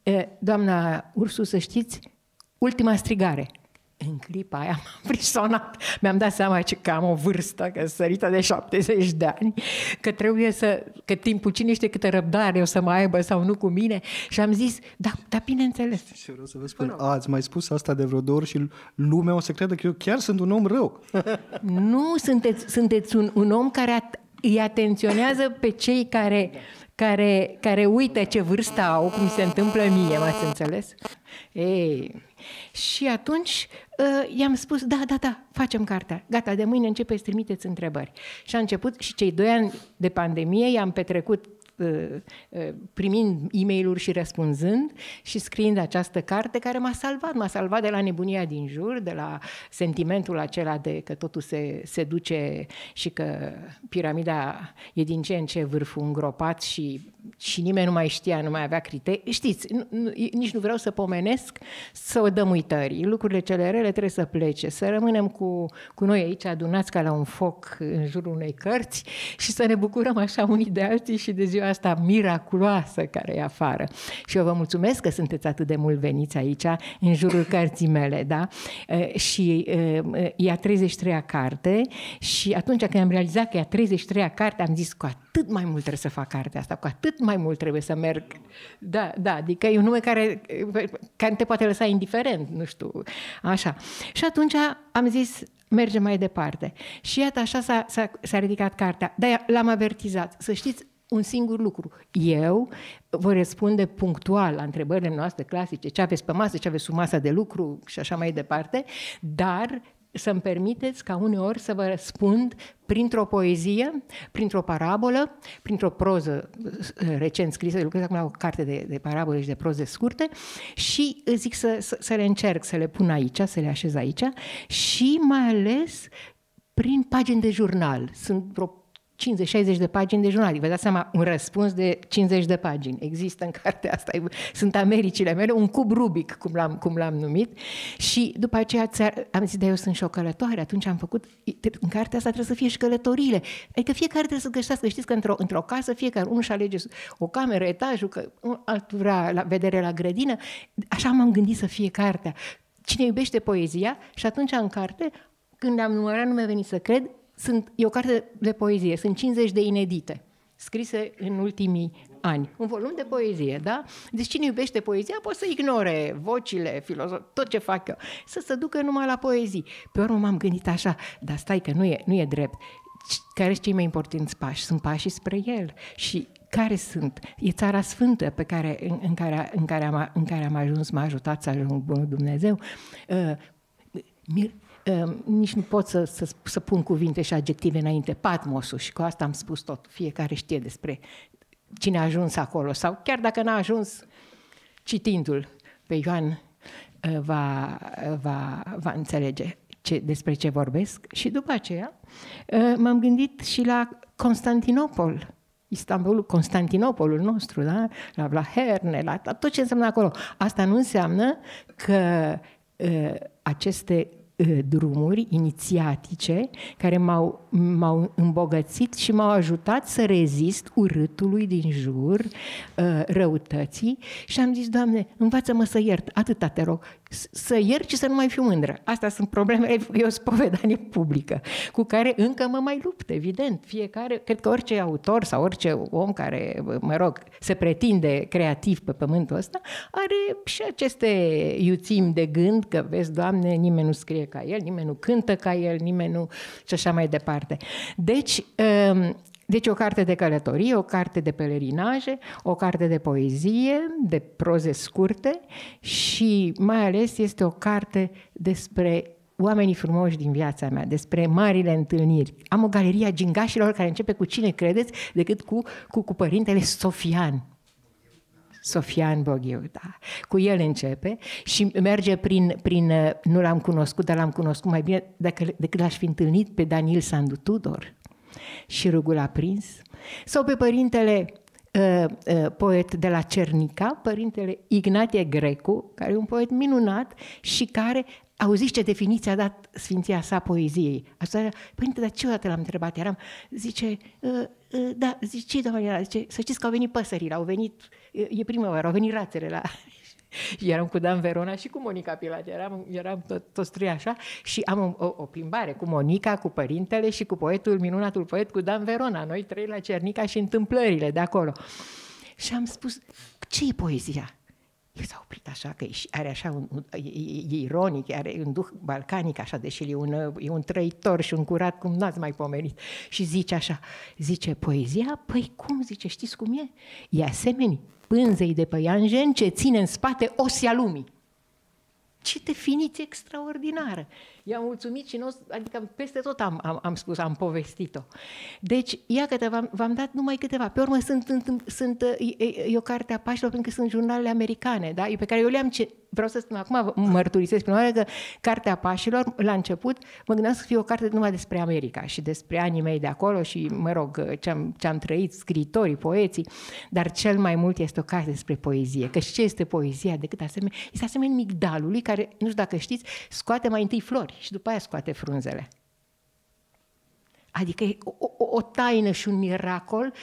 doamna Ursu, să știți, ultima strigare. În clipa aia m-am frisonat, mi-am dat seama că am o vârstă, că sărită de șaptezeci de ani, că trebuie să, că timpul, cine știe câtă răbdare o să mai aibă sau nu cu mine, și am zis, da, da, bineînțeles. Și vreau să vă spun, ați mai spus asta de vreo două ori și lumea o să creadă că eu chiar sunt un om rău. Nu, sunteți, sunteți un, un om care at, îi atenționează pe cei care, care, care uită ce vârstă au, cum se întâmplă mie, m-ați înțeles? Ei... Și atunci uh, i-am spus, da, da, da, facem cartea. Gata, de mâine începeți, trimiteți întrebări. Și a început și cei doi ani de pandemie i-am petrecut uh, uh, primind e-mail-uri și răspunzând și scriind această carte care m-a salvat. M-a salvat de la nebunia din jur, de la sentimentul acela de că totul se, se duce și că piramida e din ce în ce vârful îngropat și și nimeni nu mai știa, nu mai avea criterii. Știți, nu, nu, nici nu vreau să pomenesc, să o dăm uitării. Lucrurile cele rele trebuie să plece, să rămânem cu, cu noi aici adunați ca la un foc în jurul unei cărți și să ne bucurăm așa unii de alții și de ziua asta miraculoasă care e afară. Și eu vă mulțumesc că sunteți atât de mult veniți aici în jurul cărții mele, da? Și e a treizeci și treia carte și atunci când am realizat că e a treizeci și treia carte, am zis cu atât mai mult trebuie să fac cartea asta, cu atât mai mult trebuie să merg. Da, da, adică e un nume care, care te poate lăsa indiferent, nu știu, așa. Și atunci am zis, mergem mai departe. Și iată, așa s-a, s-a, s-a ridicat cartea. Dar l-am avertizat. Să știți un singur lucru. Eu vă răspunde punctual la întrebările noastre clasice, ce aveți pe masă, ce aveți sub masa de lucru și așa mai departe, dar să-mi permiteți ca uneori să vă răspund printr-o poezie, printr-o parabolă, printr-o proză recent scrisă, lucrez acum la o carte de, de parabole și de proze scurte și zic să, să, să le încerc, să le pun aici, să le așez aici și mai ales prin pagini de jurnal. Sunt vreo cincizeci șaizeci de pagini de jurnal. Vă dați seama, un răspuns de cincizeci de pagini. Există în cartea asta. Sunt Americile mele, un cub Rubic, cum l-am, cum l-am numit. Și după aceea am zis, da, eu sunt și o călătoare. Atunci am făcut, în cartea asta trebuie să fie și călătorile. Adică fiecare trebuie să găsească. Știți că într-o, într-o casă fiecare, unul își alege o cameră, etajul, că altul vrea la vedere la grădină. Așa m-am gândit să fie cartea. Cine iubește poezia și atunci în carte, când am numărat, nu mi-a venit să cred, Sunt, e o carte de poezie, sunt cincizeci de inedite, scrise în ultimii ani. Un volum de poezie, da? Deci cine iubește poezia poate să ignore vocile, filozof, tot ce fac eu, să se ducă numai la poezii. Pe urmă m-am gândit așa, dar stai că nu e, nu e drept. Care sunt cei mai importanți pași? Sunt pașii spre el. Și care sunt? E Țara Sfântă pe care, în, în, care, în, care am, în care am ajuns, m-a ajutat să ajung bunul Dumnezeu. Uh, mir, Uh, nici nu pot să, să, să pun cuvinte și adjective înainte. Patmosul, și cu asta am spus tot. Fiecare știe despre cine a ajuns acolo. Sau chiar dacă n-a ajuns, citindu-l pe Ioan, uh, va, va, va înțelege ce, despre ce vorbesc. Și după aceea uh, m-am gândit și la Constantinopol. Istanbul, Constantinopolul nostru, da? la, la Herne, la tot ce înseamnă acolo. Asta nu înseamnă că uh, aceste drumuri inițiatice care m-au, m-au îmbogățit și m-au ajutat să rezist urâtului din jur, răutății, și am zis: Doamne, învață-mă să iert, atâta te rog, să iert și să nu mai fiu mândră. Astea sunt problemele, e o spovedanie publică cu care încă mă mai lupt, evident. Fiecare, cred că orice autor sau orice om care, mă rog, se pretinde creativ pe pământul ăsta, are și aceste iuțimi de gând că, vezi, Doamne, nimeni nu scrie ca el, nimeni nu cântă ca el, nimeni nu... și așa mai departe. Deci, deci o carte de călătorie, o carte de pelerinaje, o carte de poezie, de proze scurte și mai ales este o carte despre oamenii frumoși din viața mea, despre marile întâlniri. Am o galerie a gingașilor care începe cu cine credeți decât cu, cu, cu părintele Sofian. Sofian Boghiu, da. Cu el începe și merge prin, prin nu l-am cunoscut, dar l-am cunoscut mai bine dacă, decât l-aș fi întâlnit pe Daniel Sandu Tudor și Rugul aprins, sau pe părintele uh, uh, poet de la Cernica, părintele Ignatie Grecu, care e un poet minunat și care, auziți ce definiție a dat sfinția sa poeziei. Asta, părinte, dar ce odată l-am întrebat, eram, zice, uh, uh, da, zice, ce doamne, zice, să știți că au venit păsările, au venit, uh, e primăvară, au venit rațele la... Eram cu Dan Verona și cu Monica Pilat, eram, eram tot, toți trei așa și am o, o plimbare cu Monica, cu părintele și cu poetul, minunatul poet, cu Dan Verona, noi trei la Cernica și întâmplările de acolo. Și am spus, ce e poezia? El s-a oprit așa, că are așa un, e, e ironic, are un duh balcanic așa, deși e un, e un trăitor și un curat cum n-ați mai pomenit. Și zice așa, zice, poezia? Păi cum, zice, știți cum e? E asemenea pânzei de păianjen ce ține în spate osia lumii. Ce definiție extraordinară! I-am mulțumit și, adică peste tot am, am, am spus, am povestit-o. Deci, iată, v-am, v-am dat numai câteva. Pe urmă, sunt, sunt, e, e o carte a pașilor, pentru că sunt jurnalele americane, da? Pe care eu le-am... Ce... Vreau să spun, acum mărturisesc prima oară că Cartea Pașilor, la început, mă gândeam să fie o carte numai despre America și despre anii mei de acolo și, mă rog, ce-am, ce-am trăit, scriitorii, poeții, dar cel mai mult este o carte despre poezie. Că și ce este poezia decât asemenea? Este asemenea migdalului care, nu știu dacă știți, scoate mai întâi flori și după aia scoate frunzele. Adică e o, o, o taină și un miracol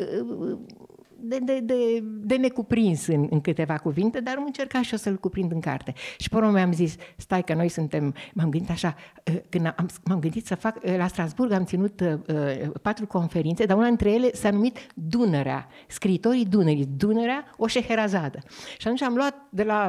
de, de, de, de necuprins în, în câteva cuvinte, dar am încercat și o să-l cuprind în carte. Și pe urmă mi-am zis, stai că noi suntem, m-am gândit așa, când am, m-am gândit să fac, la Strasburg am ținut uh, patru conferințe, dar una dintre ele s-a numit Dunărea, scriitorii Dunării, Dunărea, o Șeherazadă. Și atunci am luat de la...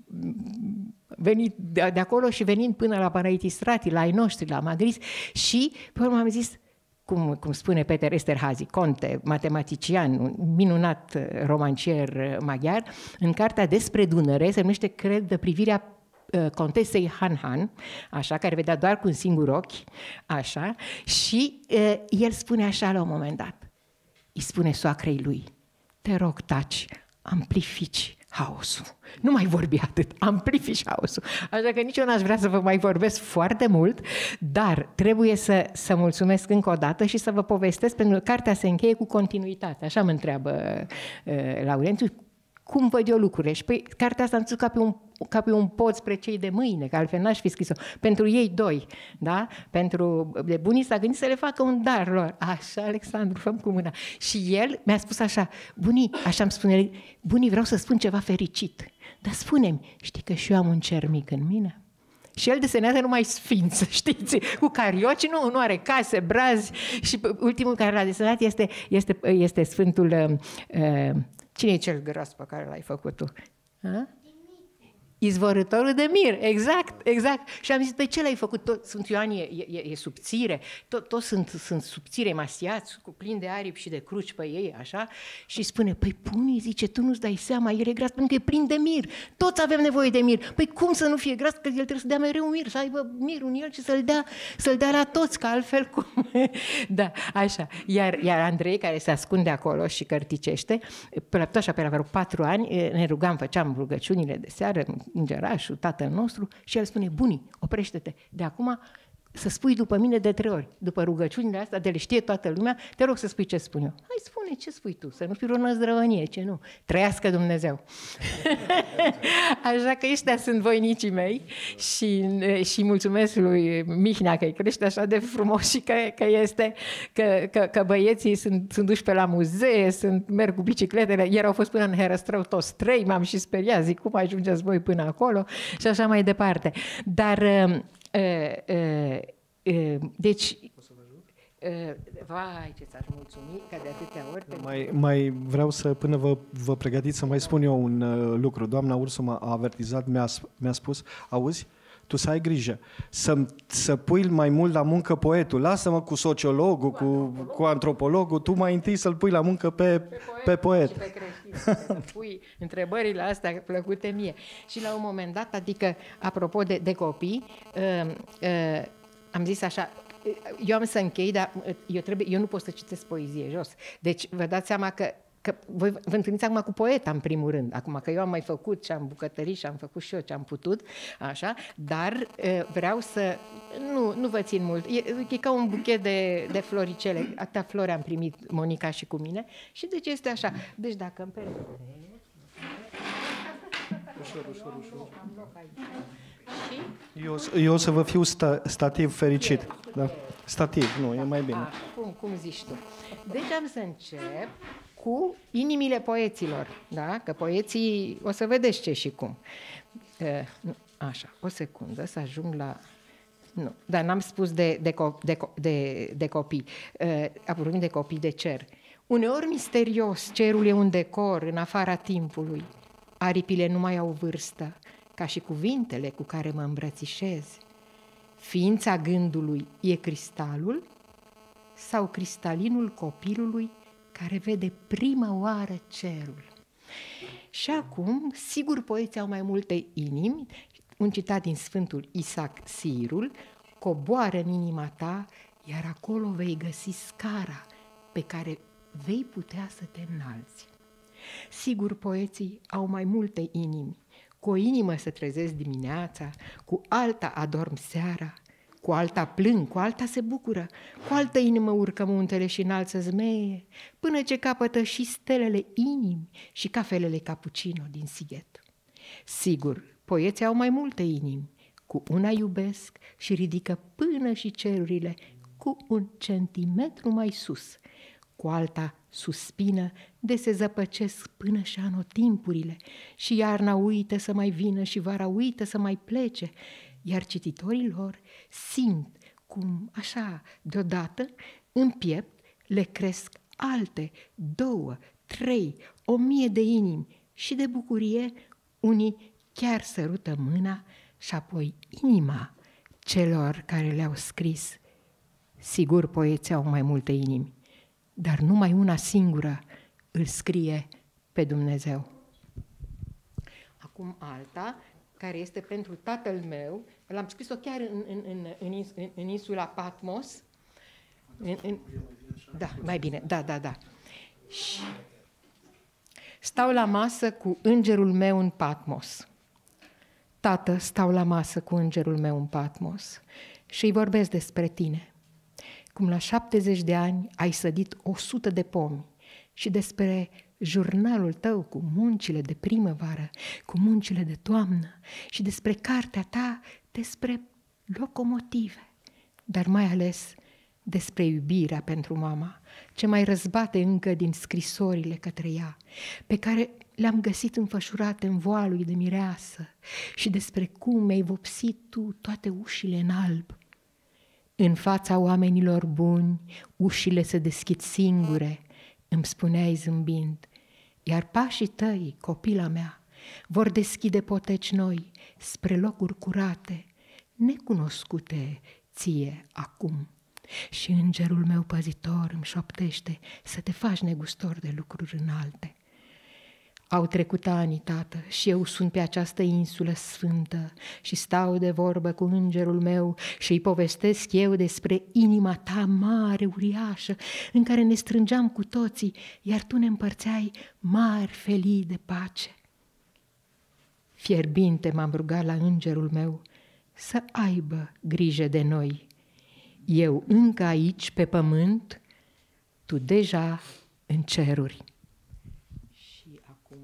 venit de, de acolo și venind până la Panaitistrati, la ai noștri, la Magris și pe urmă am zis, cum, cum spune Peter Esterhazy, conte, matematician, un minunat romancier maghiar, în cartea despre Dunăre se numește, cred, de privirea uh, contesei Han Han, așa, care vedea doar cu un singur ochi, așa, și uh, el spune așa la un moment dat, îi spune soacrei lui, te rog, taci, amplifici haosul. Nu mai vorbi atât, amplifici haosul. Așa că nici eu n-aș vrea să vă mai vorbesc foarte mult, dar trebuie să, să mulțumesc încă o dată și să vă povestesc, pentru că cartea se încheie cu continuitate. Așa mă întreabă uh, Laurențiu, cum văd eu lucrurile? Și păi, cartea asta am spus ca pe un ca pe un pod spre cei de mâine, că altfel n-aș fi scris-o. Pentru ei doi, da? Pentru de bunii s-a gândit să le facă un dar lor. Așa, Alexandru, făm cu mâna. Și el mi-a spus așa, bunii, așa îmi spune, bunii, vreau să spun ceva fericit. Dar spune-mi, știi că și eu am un cer mic în mine? Și el desenează numai sfință, știți, cu carioci, nu, nu are case, brazi. Și ultimul care l-a desenat este, este, este Sfântul... Uh, cine e cel gras pe care l-ai făcut tu? Ha? Izvorătorul de mir, exact, exact. Și am zis, păi ce l-ai făcut? Tot, Sfânt Ioan e, e, e subțire, tot, toți sunt, sunt subțire, masiați, cu plin de aripi și de cruci pe ei, așa. Și spune, păi punii, zice, tu nu-ți dai seama, el e gras pentru că e plin de mir. Toți avem nevoie de mir. Păi cum să nu fie gras? Că el trebuie să dea mereu mir, să aibă mir în el și să-l dea, să-l dea la toți, că altfel cum... Da, așa. Iar, iar Andrei, care se ascunde acolo și cărticește, pe la, așa, pe la vreo patru ani, ne rugam, făceam rugăciunile de seară, Îngerașul, Tatăl nostru, și el spune, bunii, oprește-te, de acum să spui după mine de trei ori, după rugăciunile astea, de le știe toată lumea, te rog să spui ce spun eu. Hai, spune ce spui tu, să nu fii o năzdrăvănie, ce nu. Trăiască Dumnezeu. Așa că ăștia sunt voinicii mei și, și mulțumesc lui Mihnea că îi crește așa de frumos și că, că este, că, că, că băieții sunt, sunt duși pe la muzee, sunt, merg cu bicicletele, ieri au fost până în Herăstrău toți trei, m-am și speriat, zic, cum ajungeți voi până acolo și așa mai departe. Dar Uh, uh, uh, deci, uh, vai, ce ți-ar mulțumi, că de atâtea ori... Mai, mai vreau să, până vă, vă pregătiți, să mai spun eu un uh, lucru. Doamna Ursu m-a avertizat, mi-a, mi-a spus, auzi, tu să ai grijă, să, să pui mai mult la muncă poetul, lasă-mă cu sociologul, cu, cu, cu antropologul, tu mai întâi să-l pui la muncă pe, pe poet. Pe poet. Și pe creștin, să pui întrebările astea plăcute mie. Și la un moment dat, adică, apropo de, de copii, uh, uh, am zis așa, eu am să închei, dar eu, trebuie, eu nu pot să citesc poezie jos. Deci vă dați seama că Că voi vă întâlniți acum cu poeta, în primul rând, acum că eu am mai făcut și am bucătărit și am făcut și eu ce am putut, așa, dar vreau să, nu, nu vă țin mult, e, e ca un buchet de, de floricele, atâtea flori am primit Monica și cu mine și deci este așa, deci dacă îmi permite... Ușor, ușor, ușor. Eu, eu o să vă fiu sta, stativ fericit, da? Stativ, nu, e mai bine. A, cum, cum zici tu? Deci am să încep cu inimile poeților, da? Că poeții, o să vedeți ce și cum. Așa, o secundă, să ajung la... Nu, dar n-am spus de, de, de, de, de copii. Vorbim de copii de cer. Uneori misterios, cerul e un decor în afara timpului. Aripile nu mai au vârstă, ca și cuvintele cu care mă îmbrățișez. Ființa gândului e cristalul sau cristalinul copilului care vede prima oară cerul. Și acum, sigur, poeții au mai multe inimi, un citat din Sfântul Isaac Sirul, coboară în inima ta, iar acolo vei găsi scara pe care vei putea să te înalți. Sigur, poeții au mai multe inimi, cu o inimă se trezesc dimineața, cu alta adorm seara, cu alta plâng, cu alta se bucură, cu altă inimă urcă muntele și înalță zmeie, până ce capătă și stelele inimi și cafelele cappuccino din Sighet. Sigur, poeții au mai multe inimi, cu una iubesc și ridică până și cerurile cu un centimetru mai sus, cu alta suspină de se zăpăcesc până și anotimpurile și iarna uită să mai vină și vara uită să mai plece, iar cititorii lor simt cum, așa, deodată, în piept le cresc alte, două, trei, o mie de inimi și de bucurie unii chiar sărută mâna și apoi inima celor care le-au scris. Sigur, poeții au mai multe inimi, dar numai una singură îl scrie pe Dumnezeu. Acum alta, care este pentru tatăl meu, l-am scris-o chiar în, în, în, în, în, în insula Patmos. În, în, da, mai bine, da, da, da. Și stau la masă cu îngerul meu în Patmos. Tată, stau la masă cu îngerul meu în Patmos și îi vorbesc despre tine. Cum la șaptezeci de ani ai sădit o sută de pomi și despre jurnalul tău cu muncile de primăvară, cu muncile de toamnă și despre cartea ta, despre locomotive, dar mai ales despre iubirea pentru mama, ce mai răzbate încă din scrisorile către ea, pe care le-am găsit înfășurate în voalul de mireasă și despre cum mi-ai vopsit tu toate ușile în alb. În fața oamenilor buni, ușile se deschid singure, îmi spuneai zâmbind, iar pașii tăi, copila mea, vor deschide poteci noi spre locuri curate, necunoscute ție acum. Și îngerul meu păzitor îmi șoptește să te faci negustor de lucruri înalte. Au trecut ani, tată, și eu sunt pe această insulă sfântă și stau de vorbă cu îngerul meu și îi povestesc eu despre inima ta mare, uriașă, în care ne strângeam cu toții, iar tu ne împărțeai mari felii de pace. Fierbinte m-am rugat la îngerul meu să aibă grijă de noi Eu încă aici, pe pământ, tu deja în ceruri. Și acum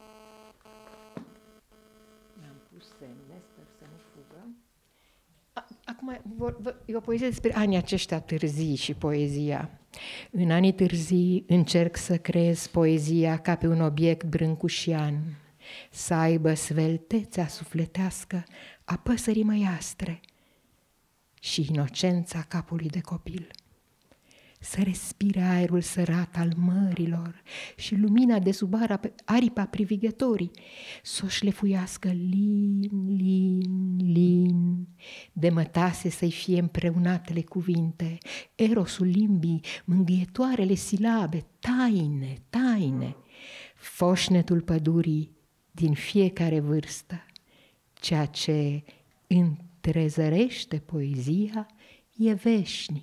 mi-am pus semne, sper să nu fugă. Acum e o poezie despre anii aceștia târzii și poezia. În anii târzii încerc să creez poezia ca pe un obiect brâncușian, să aibă sveltețea sufletească a păsării măiastre și inocența capului de copil. Să respire aerul sărat al mărilor și lumina de sub aripa privighetorii, să o șlefuiască lin, lin, lin, de mătase să-i fie împreunatele cuvinte, erosul limbii, mângâietoarele silabe, taine, taine, foșnetul pădurii din fiecare vârstă, ceea ce întrezărește poezia e veșnic.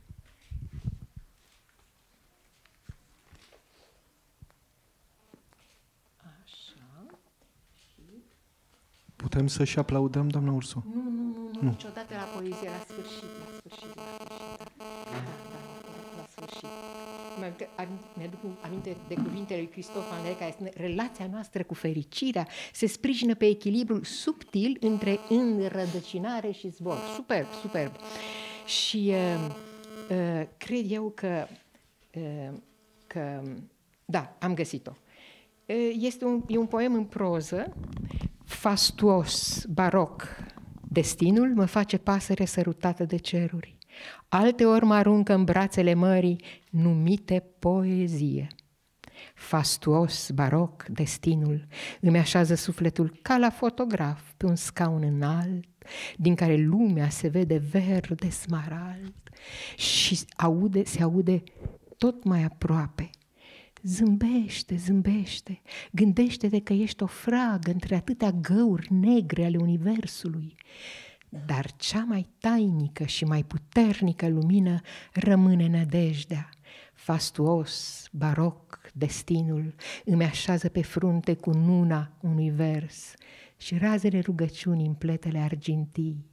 Putem să-și aplaudăm, doamna Ursu? Nu, nu, nu, nu, niciodată la poezie, la sfârșit, la sfârșit, la sfârșit. Da, da, la sfârșit. Mi-aduc aminte de cuvintele lui Cristof Andrei, care spune: relația noastră cu fericirea se sprijină pe echilibrul subtil între înrădăcinare și zbor. Superb, superb. Și uh, uh, cred eu că, uh, că, da, am găsit-o. Uh, este un, e un poem în proză, fastuos, baroc. Destinul mă face pasăre sărutată de ceruri. Alteori mă aruncă în brațele mării, numite poezie. Fastuos, baroc, destinul îmi așează sufletul ca la fotograf pe un scaun înalt, din care lumea se vede verde smarald și aude, se aude tot mai aproape. Zâmbește, zâmbește, gândește-te că ești o fragă între atâtea găuri negre ale universului. Dar cea mai tainică și mai puternică lumină rămâne nădejdea. Fastuos, baroc, destinul îmi așează pe frunte cu nuna unui vers și razele rugăciunii în pletele argintii.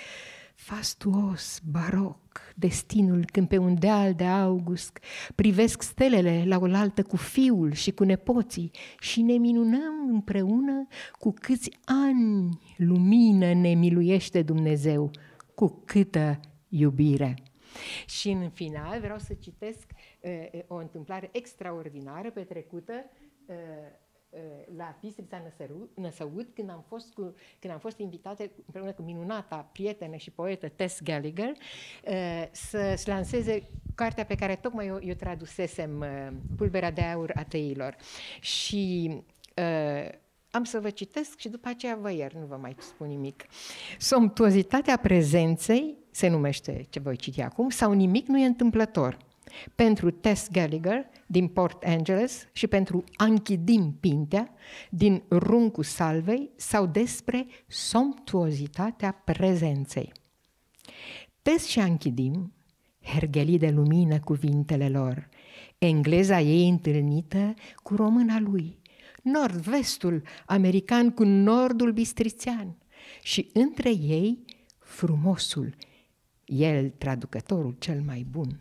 Fastuos, baroc, destinul când pe un deal de august privesc stelele la oaltă cu fiul și cu nepoții și ne minunăm împreună cu câți ani lumină ne miluiește Dumnezeu, cu câtă iubire. Și în final vreau să citesc uh, o întâmplare extraordinară petrecută uh, la Bistrița Năsăud, când am fost, cu, când am fost invitate împreună cu minunata prietenă și poetă Tess Gallagher să-și lanseze cartea pe care tocmai eu, eu tradusesem, Pulberea de aur a tăilor. Și uh, am să vă citesc și după aceea vă ier, nu vă mai spun nimic. Somptuozitatea prezenței, se numește ce voi citi acum, sau nimic nu e întâmplător. Pentru Tess Gallagher din Port Angeles și pentru Anchidim Pintea din Runcul Salvei sau despre somptuozitatea prezenței. Tess și Anchidim, herghelii de lumină cuvintele lor, engleza ei întâlnită cu româna lui, nord-vestul american cu nordul bistrițean și între ei frumosul, el traducătorul cel mai bun.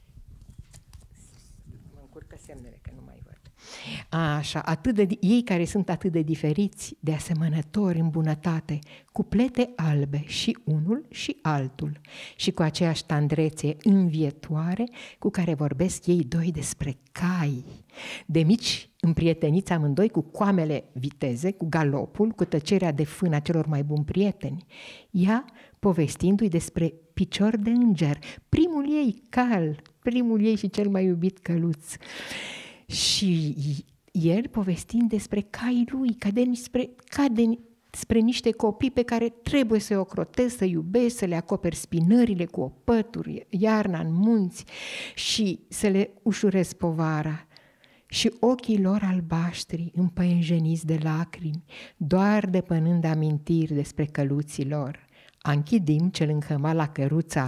Semnele că nu mai văd. Așa, atât de, ei care sunt atât de diferiți, de asemănători în bunătate, cu plete albe și unul și altul, și cu aceeași tandrețe învietoare cu care vorbesc ei doi despre cai. De mici împrieteniți amândoi cu coamele viteze, cu galopul, cu tăcerea de fân a celor mai buni prieteni. Ea povestindu-i despre picior de înger, primul ei cal, primul ei și cel mai iubit căluț. Și el povestind despre caii lui, ca de, despre, ca de, despre niște copii pe care trebuie să-i ocrotesc, să iubesc, să le acoperi spinările cu opături, iarna în munți și să le ușurez povara. Și ochii lor albaștri, împăienjeniți de lacrimi, doar depănând amintiri despre căluții lor. Anchidim, cel înhămat la căruța,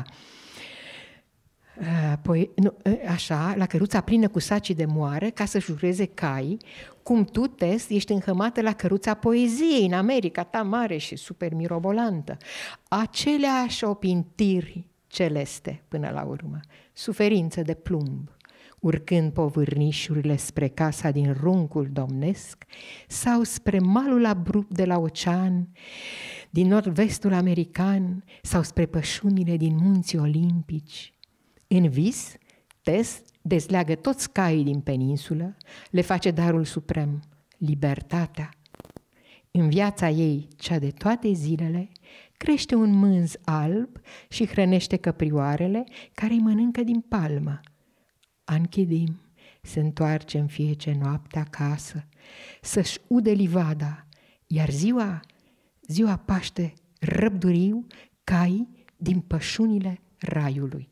Păi, nu, așa, la căruța plină cu sacii de moară ca să jureze cai, cum tu, Tess, ești înhămată la căruța poeziei în America ta mare și super mirobolantă. Aceleași opintiri celeste până la urmă, suferință de plumb, urcând povârnișurile spre casa din runcul domnesc sau spre malul abrupt de la ocean, din nord-vestul american sau spre pășunile din munții olimpici. În vis, Tess dezleagă toți caii din peninsulă, le face darul suprem, libertatea. În viața ei, cea de toate zilele, crește un mânz alb și hrănește căprioarele care îi mănâncă din palmă. Anchidim se întoarce în fiecare noapte acasă să-și ude livada, iar ziua, ziua paște răbduriu cai din pășunile raiului.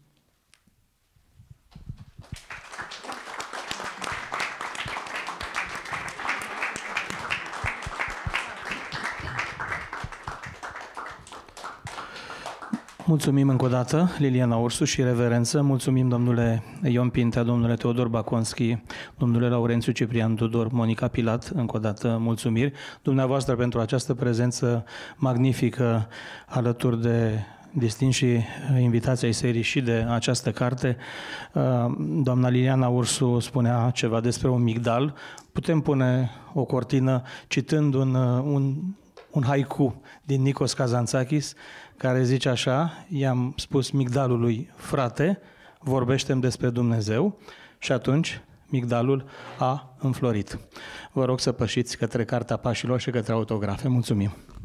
Mulțumim încă o dată, Liliana Ursu și reverență. Mulțumim domnule Ion Pintea, domnule Teodor Baconski, domnule Laurențiu Ciprian Tudor, Monica Pilat, încă o dată mulțumiri dumneavoastră pentru această prezență magnifică alături de distinși invitații ai serii și de această carte. Doamna Liliana Ursu spunea ceva despre un migdal. Putem pune o cortină citând un, un, un haiku din Nikos Kazantzakis, care zice așa: i-am spus migdalului, frate, vorbește-mi despre Dumnezeu, și atunci migdalul a înflorit. Vă rog să pășiți către Cartea Pașilor și către autografe. Mulțumim!